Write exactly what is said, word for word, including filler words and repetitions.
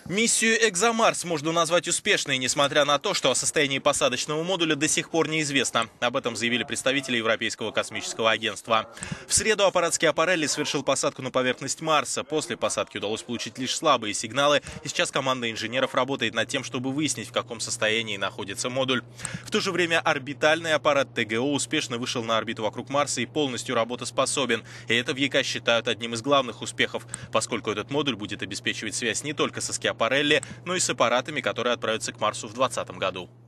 Миссию «Экзомарс» можно назвать успешной, несмотря на то, что о состоянии посадочного модуля до сих пор неизвестно. Об этом заявили представители Европейского космического агентства. В среду аппарат Скиапарелли совершил посадку на поверхность Марса. После посадки удалось получить лишь слабые сигналы, и сейчас команда инженеров работает над тем, чтобы выяснить, в каком состоянии находится модуль. В то же время орбитальный аппарат ТГО успешно вышел на орбиту вокруг Марса и полностью работоспособен. И это в ЕКА считают одним из главных успехов, поскольку этот модуль будет обеспечивать связь не только со Скиапарелли, но и с аппаратами, которые отправятся к Марсу в двадцатом году.